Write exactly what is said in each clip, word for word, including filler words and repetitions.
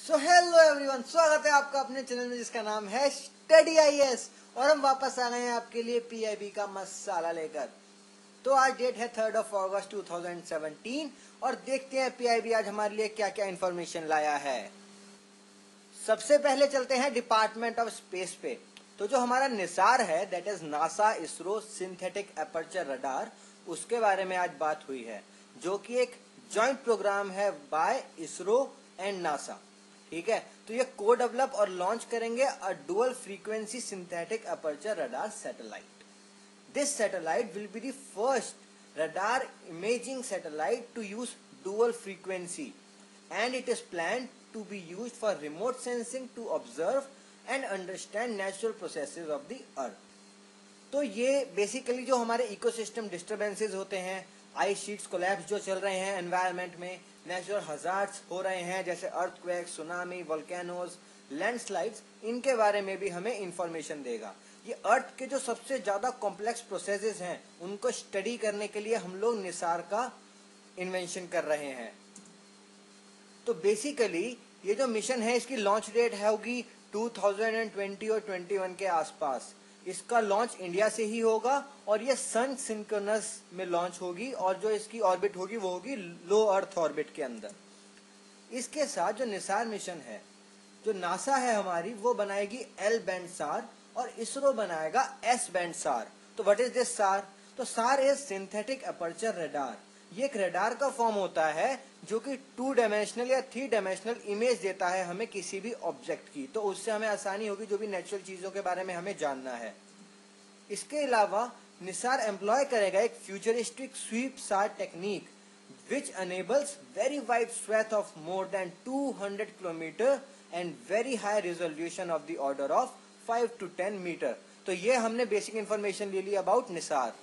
So hello everyone, स्वागत है आपका अपने चैनल में जिसका नाम है स्टडी आई ए एस। और हम वापस आ गए हैं आपके लिए पी आई बी का मसाला लेकर। तो आज डेट है third of August two thousand seventeen और देखते हैं पी आई बी आज हमारे लिए क्या क्या इन्फॉर्मेशन लाया है। सबसे पहले चलते हैं डिपार्टमेंट ऑफ स्पेस पे। तो जो हमारा निसार है that is NASA ISRO synthetic aperture radar, उसके बारे में आज बात हुई है, जो कि एक जॉइंट प्रोग्राम है बाय इसरो एंड नासा। ठीक है, तो ये को डेवलप और लॉन्च करेंगे a dual frequency synthetic aperture radar satellite. This satellite will be the first radar imaging satellite to use dual frequency and it is planned to be used for remote sensing to observe and understand natural processes of the earth। तो ये basically जो हमारे ecosystem disturbances होते हैं, ice sheets collapse जो चल रहे हैं एनवायरनमेंट में, नेचुरल हजार्ड्स हो रहे हैं जैसे अर्थक्वेक, सुनामी, वोल्केनोज, लैंडस्लाइड्स, इनके बारे में भी हमें इंफॉर्मेशन देगा। ये अर्थ के जो सबसे ज्यादा कॉम्प्लेक्स प्रोसेसेस हैं उनको स्टडी करने के लिए हम लोग निसार का इन्वेंशन कर रहे हैं। तो बेसिकली ये जो मिशन है इसकी लॉन्च डेट है होगी टू थाउजेंड ट्वेंटी और ट्वेंटी वन के आसपास। इसका लॉन्च इंडिया से ही होगा और ये सन सिंक्रोनस में लॉन्च होगी और जो इसकी ऑर्बिट होगी वो होगी लो अर्थ ऑर्बिट के अंदर। इसके साथ जो निसार मिशन है, जो नासा है हमारी, वो बनाएगी एल बैंड सार और इसरो बनाएगा एस बैंड सार। तो व्हाट इज दिस सार? तो सार इज सिंथेटिक एपर्चर रडार। ये एक रडार का फॉर्म होता है जो कि टू डायमेंशनल या थ्री डायमेंशनल इमेज देता है हमें किसी भी ऑब्जेक्ट की, तो उससे हमें आसानी होगी जो भी नेचुरल चीजों के बारे में हमें जानना है। इसके अलावा निसार एम्प्लॉय करेगा एक futuristic sweep SAR technique which enables very wide swath of more than two hundred kilometre and very high resolution of the order of five to ten metre. तो ये हमने बेसिक इंफॉर्मेशन ले ली अबाउट निसार।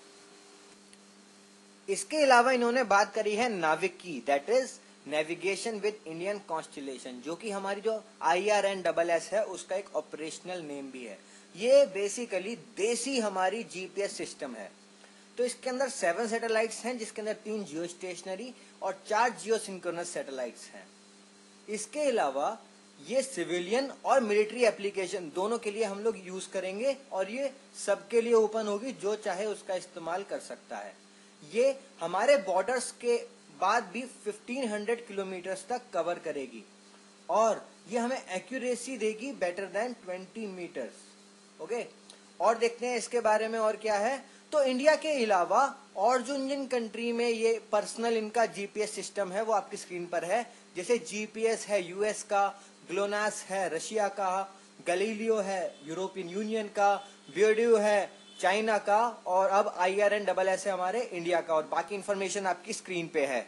इसके अलावा इन्होंने बात करी है नाविक की, that is navigation with Indian constellation, जो कि हमारी जो I R N double S है उसका एक ऑपरेशनल नेम भी है। ये बेसिकली देसी हमारी जी पी एस सिस्टम है। तो इसके अंदर सेवन सैटेलाइट्स हैं जिसके अंदर तीन जियो स्टेशनरी और चार जियो सिंक्रोनस सैटेलाइट्स हैं। इसके अलावा ये सिविलियन और मिलिट्री एप्लीकेशन दोनों के लिए हम लोग यूज करेंगे और ये सबके लिए ओपन होगी, जो चाहे उसका इस्तेमाल कर सकता है। ये हमारे बॉर्डर्स के बाद भी फिफ्टीन हंड्रेड किलोमीटर्स तक कवर करेगी और ये हमें एक्यूरेसी देगी better than twenty metres. Okay, और देखते हैं इसके बारे में और क्या है। तो इंडिया के अलावा और जो इंडियन कंट्री में ये पर्सनल इनका जी पी एस सिस्टम है वो आपकी स्क्रीन पर है। जैसे जी पी एस है यू एस का, ग्लोनास है रशिया का, गैलीलियो है यूरोपियन यूनियन का, वियोडियो है चाइना का और अब I R N double S है हमारे इंडिया का, और बाकी इंफॉर्मेशन आपकी स्क्रीन पे है।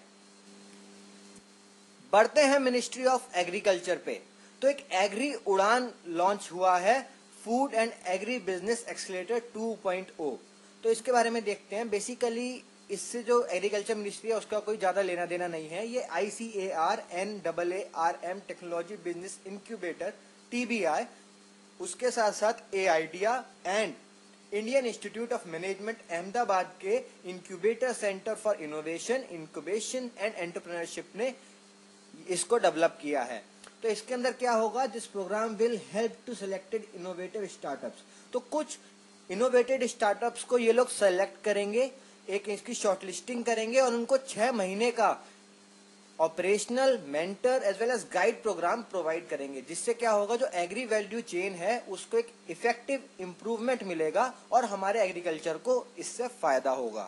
बढ़ते हैं मिनिस्ट्री ऑफ एग्रीकल्चर पे। तो एक एग्री उड़ान लॉन्च हुआ है, food and agri business accelerator two point O. तो इसके बारे में देखते हैं। बेसिकली इससे जो एग्रीकल्चर मिनिस्ट्री है उसका कोई ज्यादा लेना देना नहीं है। ये I C A R N double A R M technology business incubator T B I, उसके साथ साथ A IDEA and Indian Institute of Management Ahmedabad के incubator centre for innovation, incubation and entrepreneurship ने इसको डेवलप किया है। तो इसके अंदर क्या होगा, this programme will help to selected innovative startups. तो कुछ इनोवेटेड स्टार्टअप्स को ये लोग सेलेक्ट करेंगे, एक इसकी शॉर्टलिस्टिंग करेंगे और उनको छह महीने का operational, mentor as well as guide programme provide करेंगे, जिससे क्या होगा, जो एग्री वैल्यू चेन है उसको एक इफेक्टिव इंप्रूवमेंट मिलेगा और हमारे एग्रीकल्चर को इससे फायदा होगा।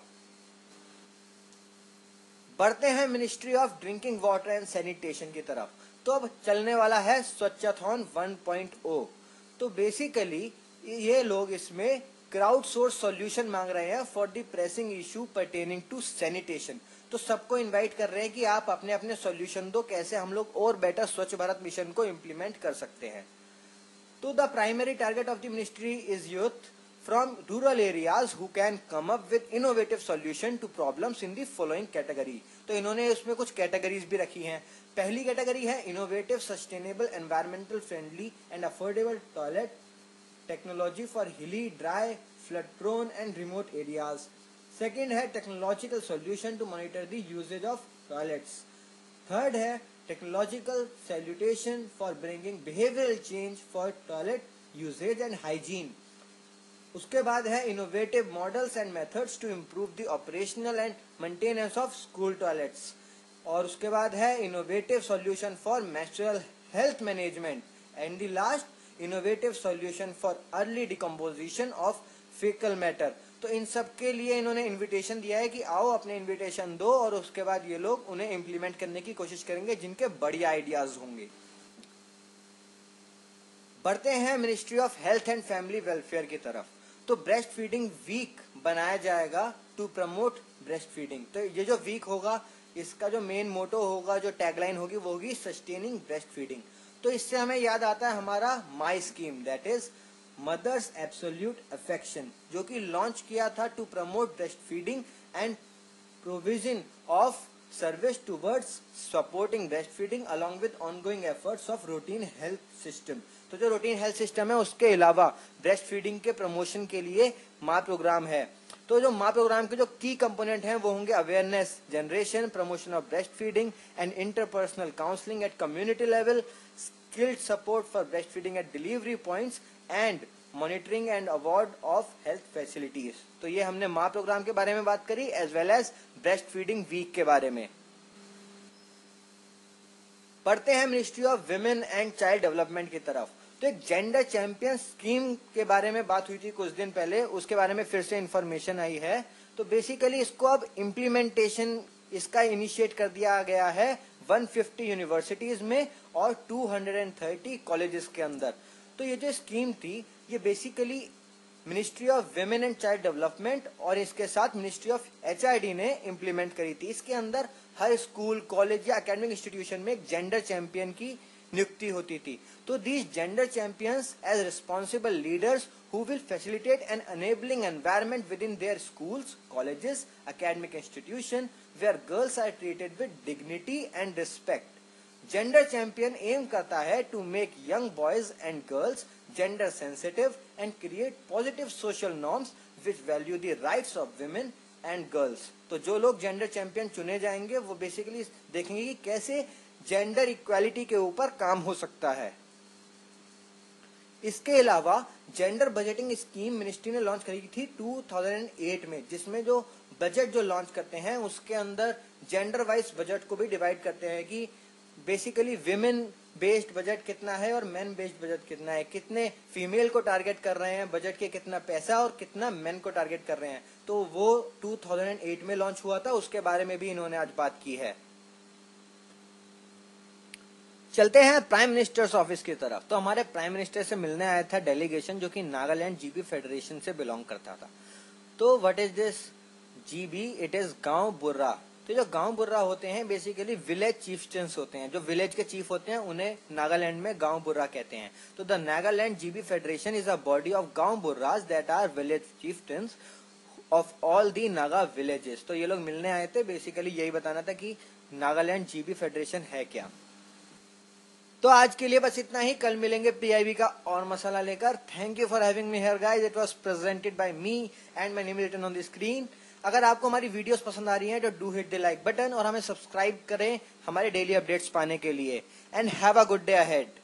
बढ़ते हैं ministry of drinking water and sanitation की तरफ। तो अब चलने वाला है स्वच्छाथॉन वन पॉइंट ओ। तो बेसिकली ये लोग इसमें क्राउड सोर्स सॉल्यूशन मांग रहे हैं for the pressing issue pertaining to sanitation. तो सबको इनवाइट कर रहे हैं कि आप अपने अपने सॉल्यूशन दो, कैसे हम लोग और बेटर स्वच्छ भारत मिशन को इम्प्लीमेंट कर सकते हैं। तो the primary target of the ministry is youth from rural areas who can come up with innovative solution to problems in the following category. तो इन्होंने उसमें कुछ कैटेगरीज भी रखी हैं। पहली कैटेगरी है innovative, sustainable, environmental friendly and affordable toilet technology for hilly, dry, flood prone and remote areas. Second है technological solution to monitor the usages of toilets. Third है technological solution for bringing behavioural change for toilet usage and hygiene. उसके बाद है innovative models and methods to improve the operational and maintenance of school toilets. और उसके बाद है innovative solution for menstrual health management and the last innovative solution for early decomposition of faecal matter. तो इन सब के लिए इन्होंने इनविटेशन दिया है कि आओ अपने इनविटेशन दो, और उसके बाद ये लोग उन्हें इम्प्लीमेंट करने की कोशिश करेंगे जिनके बढ़िया आइडियाज होंगे। बढ़ते हैं ministry of health and family welfare की तरफ। तो ब्रेस्ट फीडिंग वीक बनाया जाएगा टू प्रमोट ब्रेस्ट फीडिंग। तो ये जो वीक होगा इसका जो मेन मोटो होगा, जो टैगलाइन होगी वो होगी सस्टेनिंग ब्रेस्ट फीडिंग। तो इससे हमें याद आता है हमारा माई scheme, that is mothers absolute affection, जो कि लॉन्च किया था to promote breast feeding and provision of service towards supporting breast feeding along with ongoing efforts of routine health system. तो जो रूटीन हेल्थ सिस्टम है उसके अलावा ब्रेस्ट फीडिंग के प्रमोशन के लिए माँ प्रोग्राम है। तो जो माँ प्रोग्राम के जो की कंपोनेंट हैं वो होंगे awareness generation, promotion of breast feeding and interpersonal counselling at community level, skilled support for breast feeding at delivery points and monitoring and award of health facilities. तो ये हमने माँ प्रोग्राम के बारे में बात करी as well as breast feeding week के बारे में। पढ़ते हैं ministry of women and child development की तरफ। तो एक जेंडर चैंपियन स्कीम के बारे में बात हुई थी कुछ दिन पहले, उसके बारे में फिर से इंफॉर्मेशन आई है। तो बेसिकली इसको अब इम्प्लीमेंटेशन इसका इनिशिएट कर दिया गया है एक सौ पचास यूनिवर्सिटीज में और दो सौ तीस कॉलेजेस के अंदर। तो ये जो स्कीम थी ये basically ministry of women and child development और इसके साथ मिनिस्ट्री ऑफ एचआरडी ने इम्प्लीमेंट करी थी। इसके अंदर हर स्कूल, कॉलेज या एकेडमिक इंस्टीट्यूशन में एक जेंडर चैंपियन की नियुक्ति होती थी। तो these gender champions as responsible leaders who will facilitate an enabling environment within their schools, colleges, academic institution where girls are treated with dignity and respect. Gender champion aim करता है to make young boys and girls gender sensitive and create positive social norms which value the rights of women and girls. तो जो लोग gender champion चुने जाएंगे वो basically देखेंगे कि कैसे जेंडर इक्वालिटी के ऊपर काम हो सकता है। इसके अलावा जेंडर बजटिंग स्कीम मिनिस्ट्री ने लॉन्च करी थी दो हज़ार आठ में, जिसमें जो बजट जो लॉन्च करते हैं उसके अंदर जेंडर वाइज बजट को भी डिवाइड करते हैं कि बेसिकली विमेन बेस्ड बजट कितना है और मेन बेस्ड बजट कितना है, कितने फीमेल को टारगेट कर रहे हैं बजट के, कितना पैसा और कितना मेन को टारगेट कर रहे हैं। तो वो दो हज़ार आठ में लॉन्च हुआ था, उसके बारे में भी इन्होंने आज बात की है। चलते हैं प्राइम मिनिस्टर्स ऑफिस की तरफ। तो हमारे प्राइम मिनिस्टर से मिलने आया था डेलीगेशन जो कि नागालैंड जीबी फेडरेशन से बिलोंग करता था। तो what is this GB? It is gaon burra. तो जो गांव बुर्रा होते हैं बेसिकली विलेज चीफ्टेंस होते हैं, जो विलेज के चीफ होते हैं उन्हें नागालैंड में गांव बुर्रा कहते हैं। तो the Nagaland GB federation is a body of gaon burras that are village chieftains of all the Naga villages. तो ये लोग मिलने आए थे, बेसिकली यही बताना था कि नागालैंड जीबी फेडरेशन है क्या। तो आज के लिए बस इतना ही, कल मिलेंगे पीआईबी का और मसाला लेकर। Thank you for having me here guys, it was presented by me and my name is written on the screen. अगर आपको हमारी वीडियोस पसंद आ रही हैं तो do hit the like button और हमें सब्सक्राइब करें हमारे डेली अपडेट्स पाने के लिए। And have a good day ahead.